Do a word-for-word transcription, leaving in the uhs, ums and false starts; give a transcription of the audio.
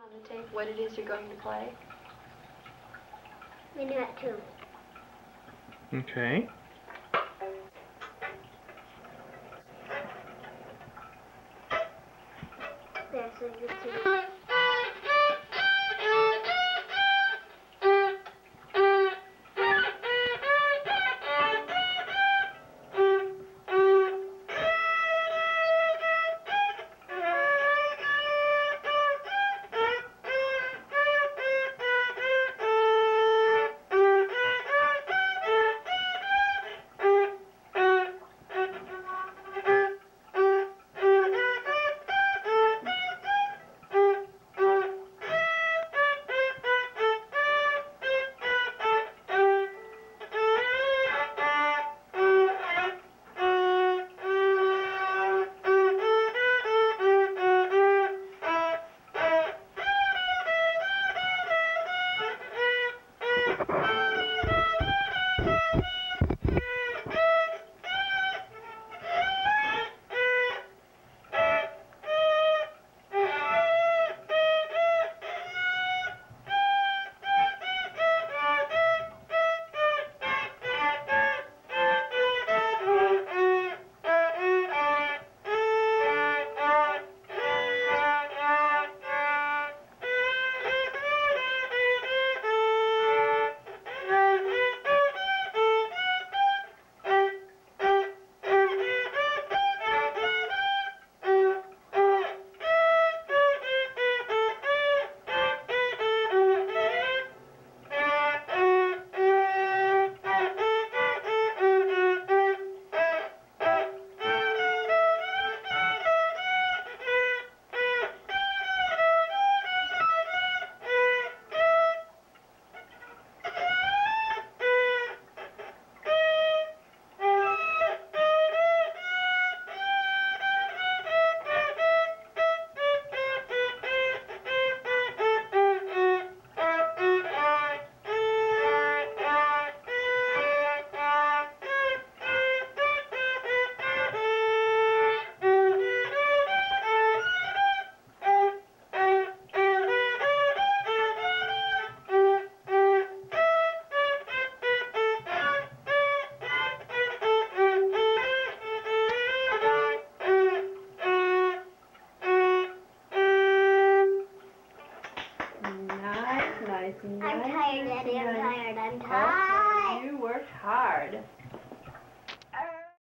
on the tape what it is you're going to play? Minuet two. Okay. There, so you can see. Nice, nice, nice. I'm tired, Daddy. I'm nice. tired. I'm tired. Oh, you worked hard.